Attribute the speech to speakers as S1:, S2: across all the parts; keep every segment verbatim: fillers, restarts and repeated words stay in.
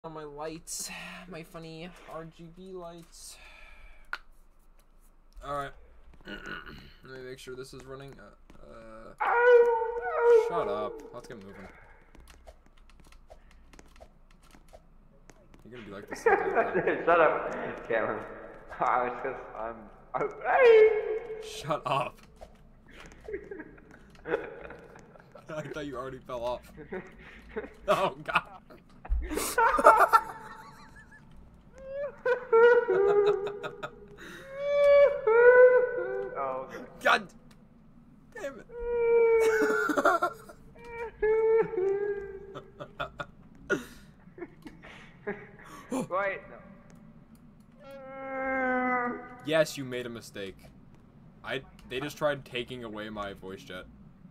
S1: on my lights, my funny R G B lights. Alright. Let me make sure this is running. Uh, uh, shut up. Let's get moving. You're gonna be like this the entire time.
S2: Shut up, Cameron. I was just, I'm. Oh,
S1: Shut up. I thought you already fell off. Oh, God.
S2: oh.
S1: God damn it.
S2: Wait, no.
S1: Yes, you made a mistake. I. They just tried taking away my voice chat.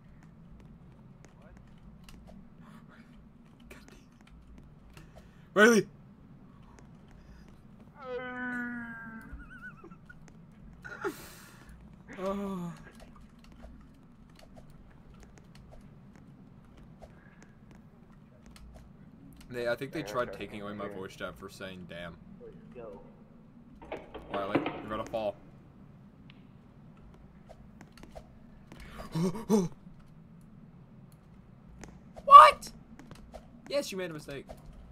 S1: Riley! Oh. They, I think they tried taking away my voice chat for saying damn.
S2: Let's go.
S1: Riley, you're gonna fall. What? Yes, you made a mistake.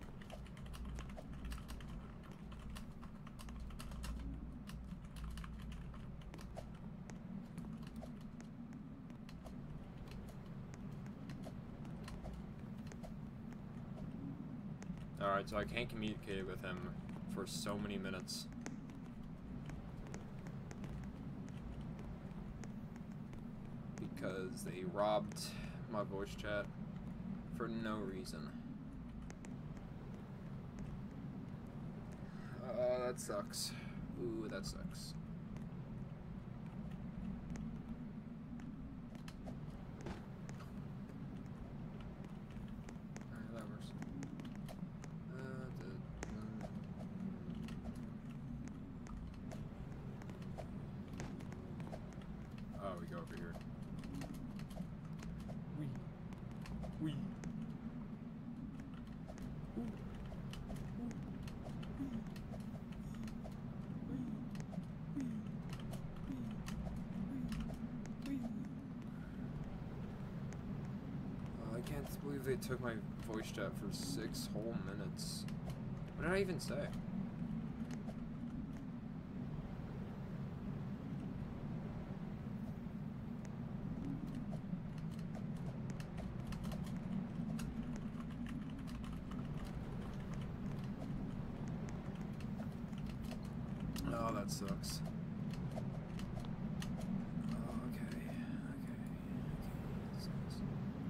S1: Alright, so I can't communicate with him for so many minutes. Because they robbed my voice chat for no reason. Uh, that sucks. Ooh, that sucks. Alright, that works. Uh, the, um, oh, we go over here. Wee. Wee. Ooh. Ooh. I can't believe they took my voice chat for six whole minutes. What did I even say? Oh, that sucks. Oh, okay. Okay. Okay. That sucks.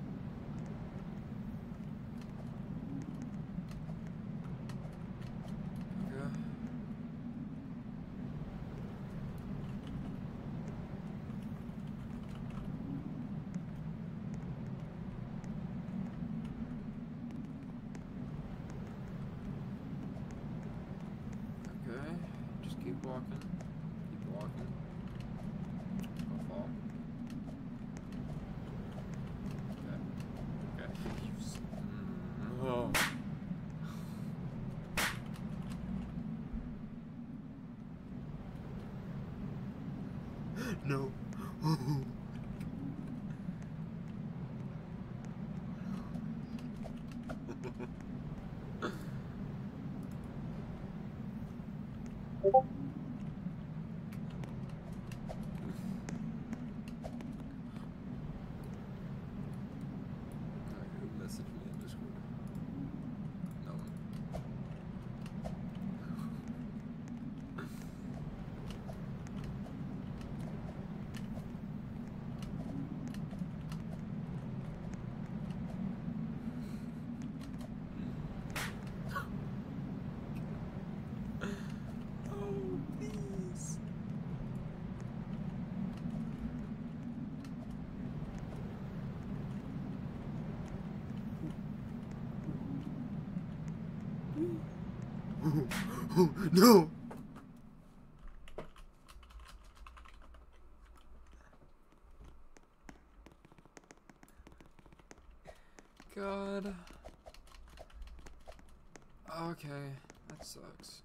S1: Okay. Okay. Just keep walking. Keep walking. Don't fall. Okay. Okay. You s- mm, oh. No. Alright, who messaged me in Discord? No one. Oh, please. No. God. Okay. Okay, that sucks.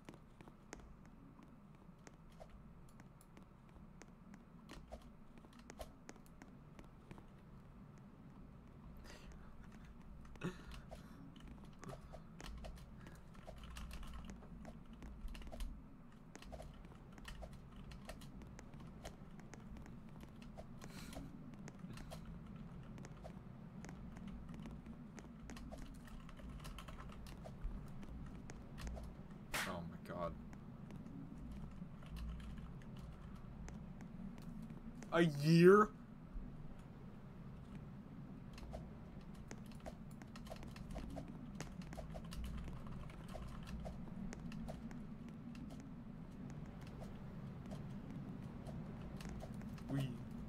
S1: Oh my god. A year? We.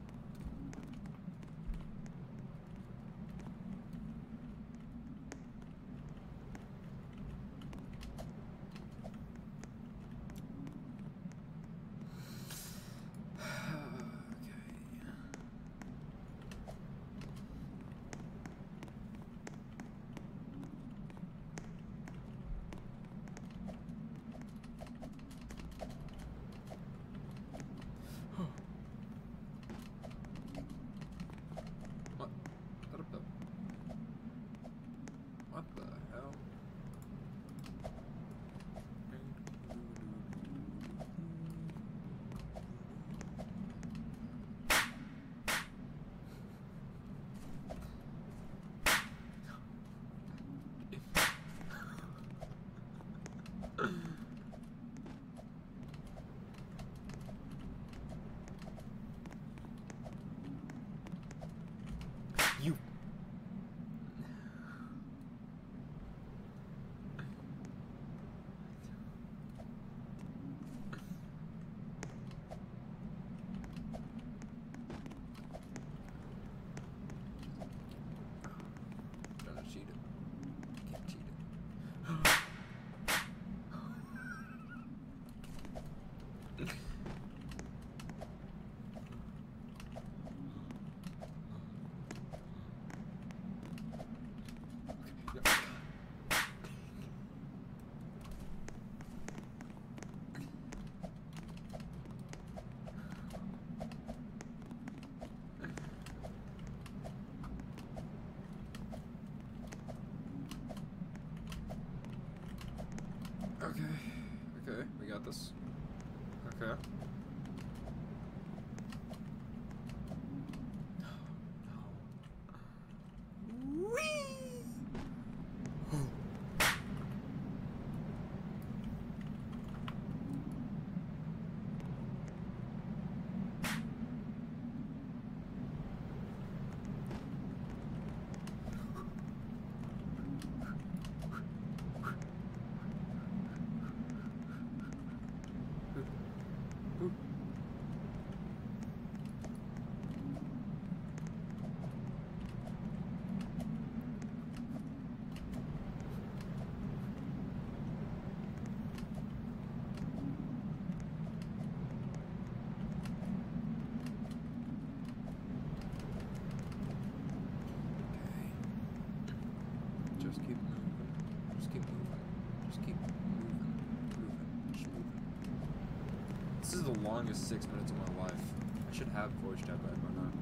S1: What? What the? What the hell? You. Trying to cheat it. Can't cheat it. Okay, okay, we got this. Okay. Just keep moving. Just keep moving. Just keep moving. Moving. Just moving. This is the longest six minutes of my life. I should have voice chat back by now.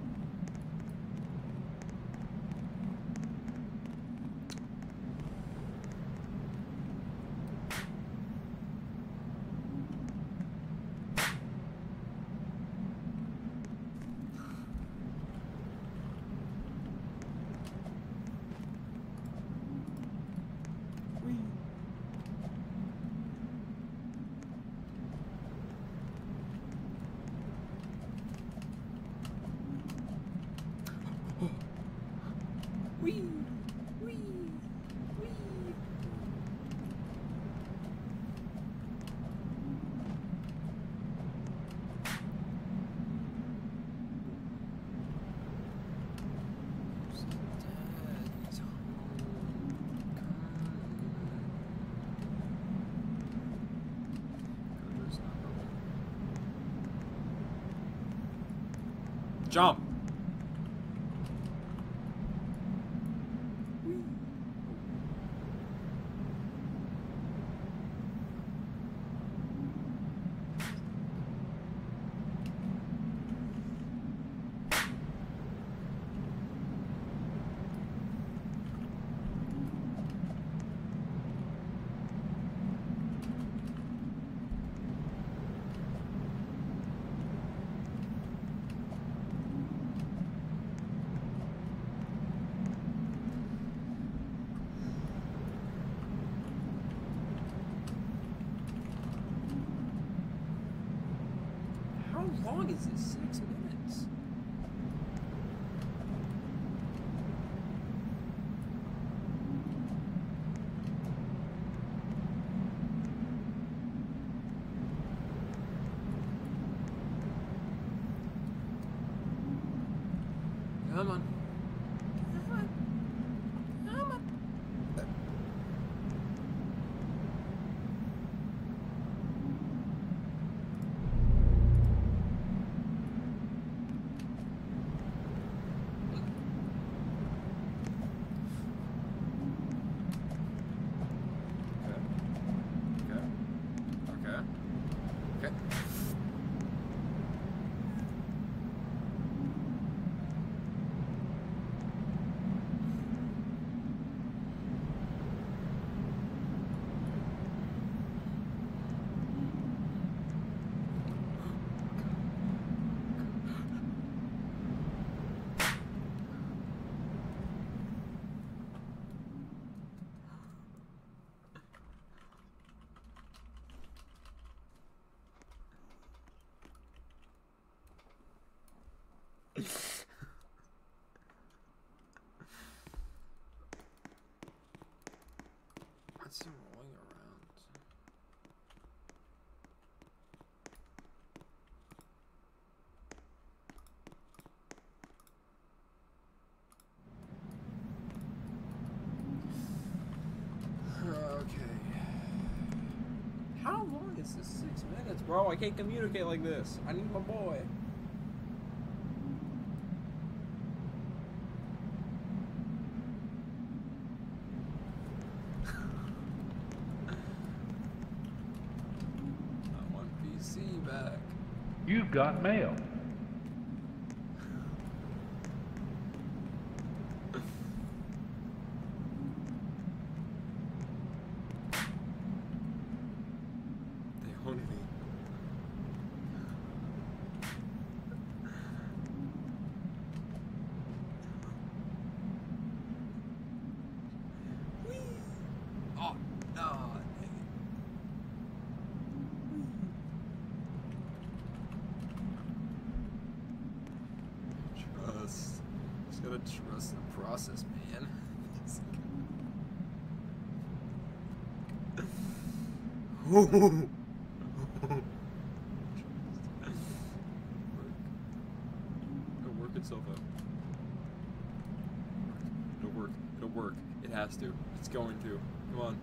S1: Wee! Wee! Wee! Jump! How long is this? Six minutes. Come on. Come on. Come on. Okay. Okay. Okay. Okay. What's he rolling around? Okay. How long is this? Six minutes, bro. I can't communicate like this. I need my boy. Back.
S3: You've got mail.
S1: They own me. Whee! Oh, no. Trust. Just gotta trust the process, man. Work. It'll work itself out. It'll work. It'll work. It has to. It's going to. Come on.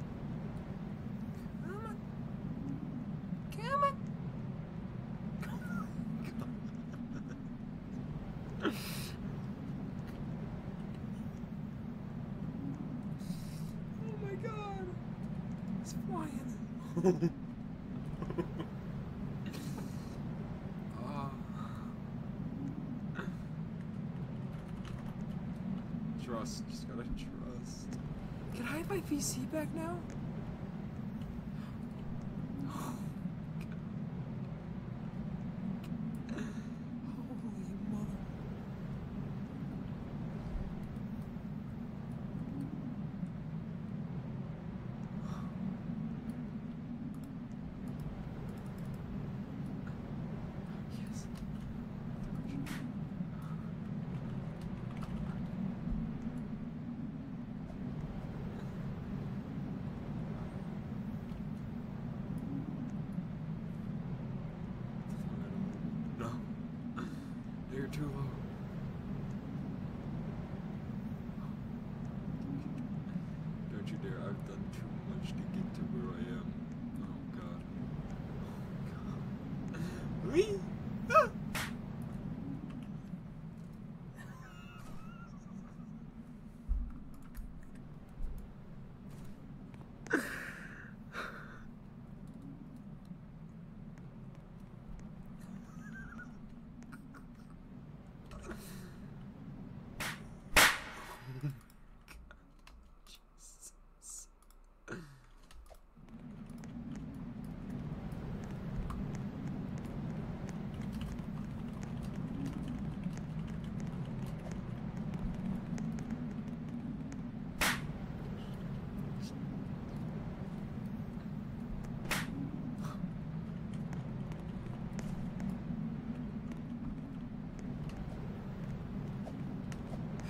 S1: Come on. Come on. Oh my god. It's flying. Oh. Trust. Just gotta trust. Can I have my V C back now? You're too low. Don't you dare. I've done too much to get to where I am. Oh god. Oh god. Wee! Ah!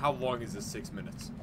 S1: How long is this? Six minutes.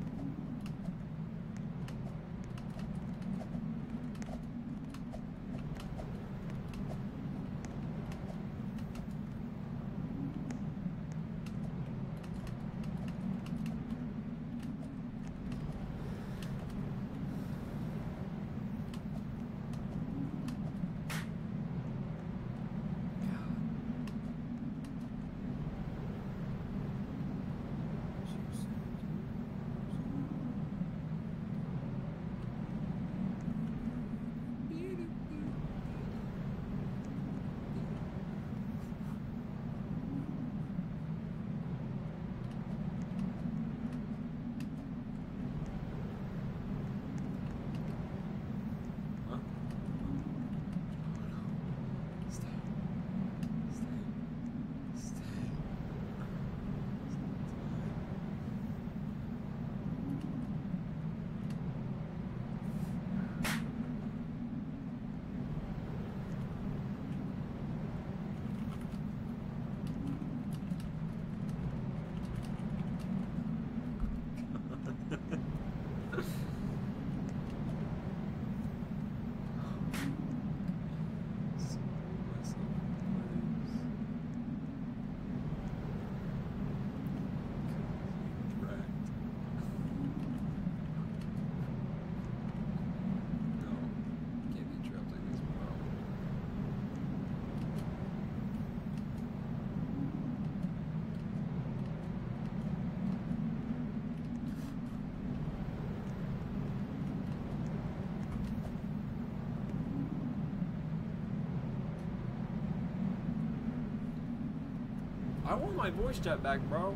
S1: I want my voice chat back, bro.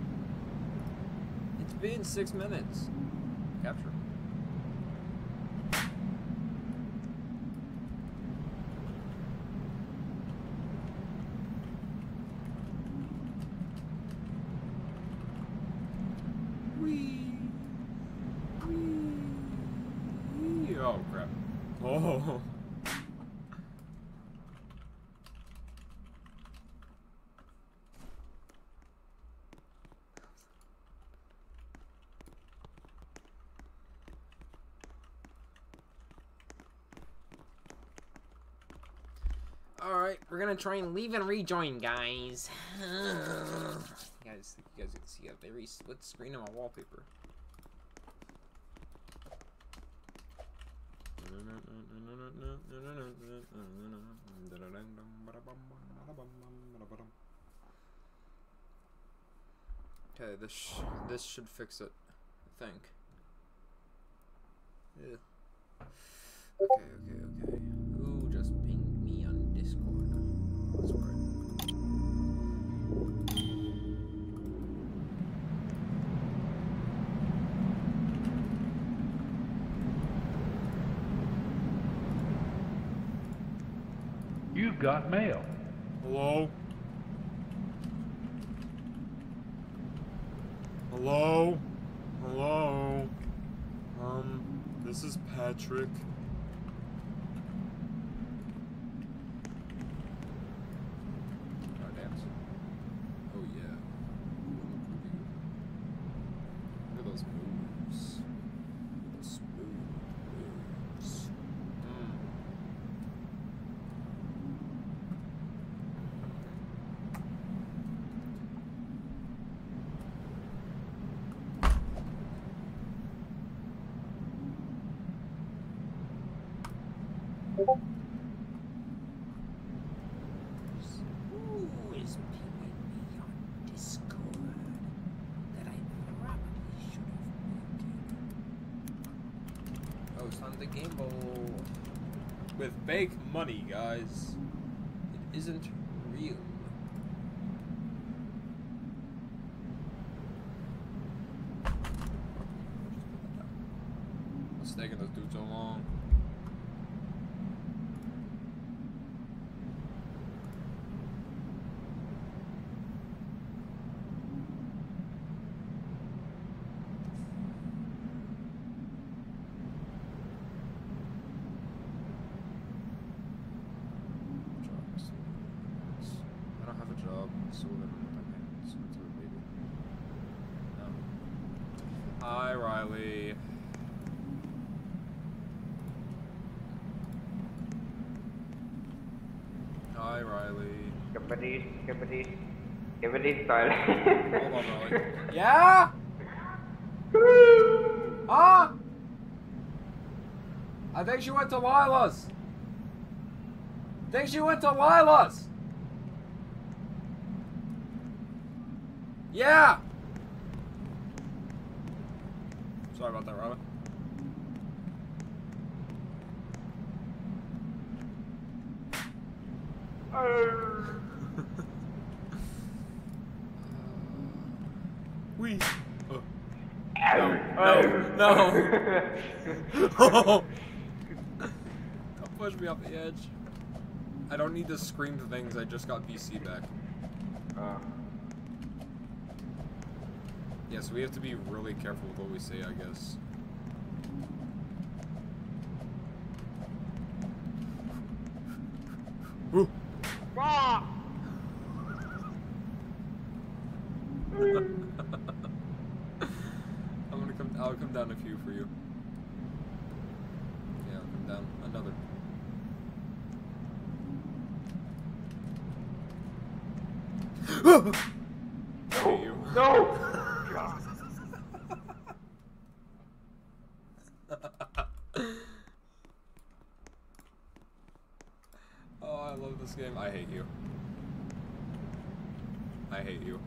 S1: It's been six minutes. Capture. Wee. Wee. Oh, crap. Oh.
S4: Alright, we're gonna try and leave and rejoin, guys. You guys, you guys can see a very split screen on my wallpaper.
S1: Okay, this sh this should fix it, I think. Yeah. Okay, okay, okay.
S4: Who just pinged me on Discord? That's right.
S3: You've got mail.
S1: Hello? Hello? Hello? Um, this is Patrick.
S4: Our dance.
S1: Oh yeah. Look at those moves. Look at those smooth moves. Mm.
S4: Who is pinging me on Discord that I probably should have muted?
S1: Oh, it's time to gamble. With fake money, guys. It isn't real. What's taking this dude so long? I don't have a job, so then I'm not paying. So it's a baby. No. Hi, Riley.
S2: Skippity, skippity, skippity style.
S1: Hold on, Riley. Yeah? Huh? I think she went to Lila's. I think she went to Lila's. Yeah. Sorry about that, Riley. We. Oh. No, no, no. Don't push me off the edge. I don't need to scream things. I just got V C back.
S2: Uh.
S1: Yeah, so we have to be really careful with what we say, I guess. Woo.
S2: Ah!
S1: I'm gonna come. I'll come down a few for you. Yeah, I'll come down another. I hate you.
S2: No!
S1: Oh, I love this game. I hate you. I hate you.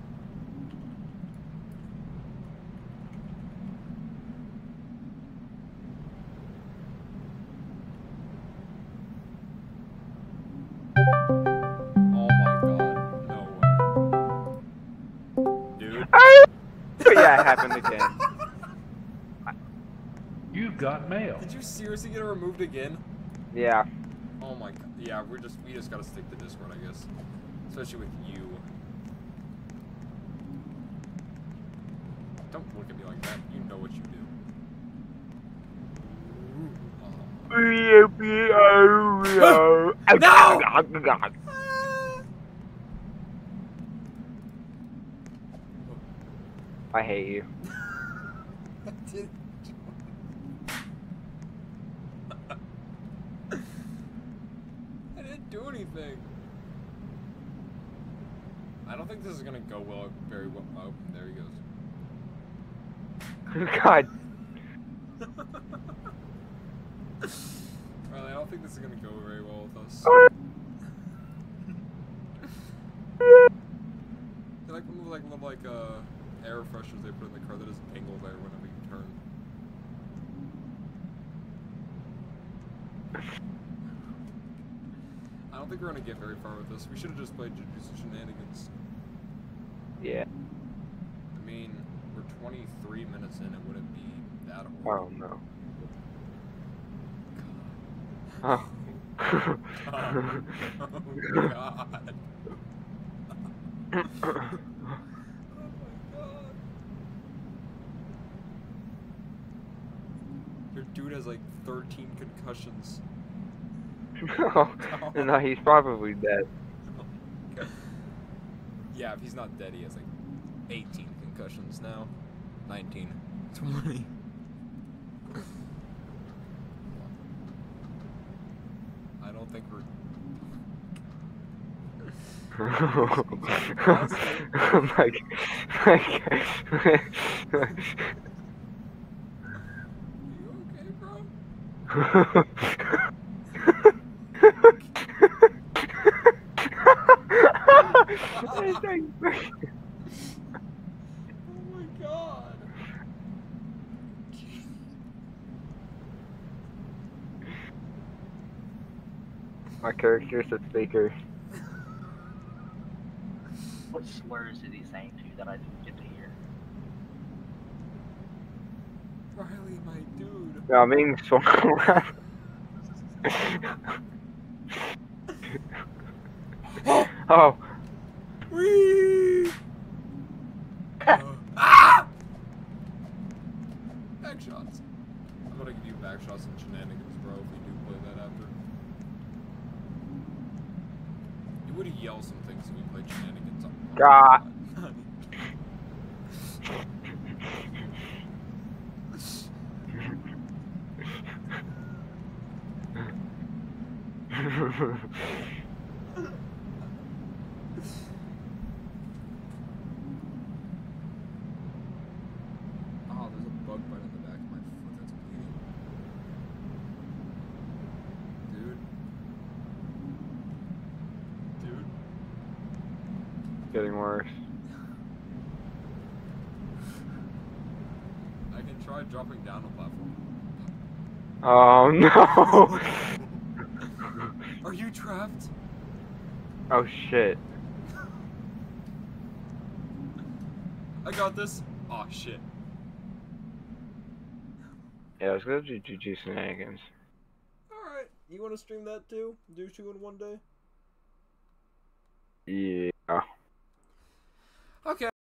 S1: Oh my god. No way. Dude.
S2: Yeah, it happened again.
S3: You've got mail.
S1: Did you seriously get it removed again?
S2: Yeah.
S1: Oh my god. Yeah, we're just we just gotta stick to Discord, I guess. Especially with you. Don't look at me like that. You know what you do. No!
S2: I hate you.
S1: I did. I didn't do anything. I don't think this is gonna go well, very well. Oh, there he goes.
S2: God.
S1: Riley, I don't think this is gonna go very well with us. They like remove like little like uh air fresheners they put in the car that just tingle there whenever you turn. I don't think we're gonna get very far with this. We should have just played Jujutsu Shenanigans.
S2: Yeah.
S1: I mean, we're twenty-three minutes in. It wouldn't be that
S2: Oh
S1: horrible.
S2: no. Oh.
S1: Oh, oh god. Oh my god. Your dude has like thirteen concussions.
S2: No, no, he's probably dead.
S1: Yeah, if he's not dead, he has like eighteen concussions now. nineteen. twenty. I don't think we're...
S2: Oh my god.
S1: You okay, bro? Oh my god.
S2: My character's a faker.
S5: What slurs is he saying to you that I didn't get to hear?
S1: Riley, my dude.
S2: Yeah, I mean, so. Oh.
S1: Whee! uh, ah! Back shots. I'm gonna give you back shots and shenanigans, bro, if we do play that after. You would yell some things if we played shenanigans. Oh,
S2: God. getting worse.
S1: I can try dropping down a platform.
S2: Oh no!
S1: Are you trapped?
S2: Oh shit.
S1: I got this. Oh shit.
S2: Yeah, let's go to G G Shenanigans.
S1: Alright, you want to stream that too? Do two in one day?
S2: Yeah.
S1: Okay.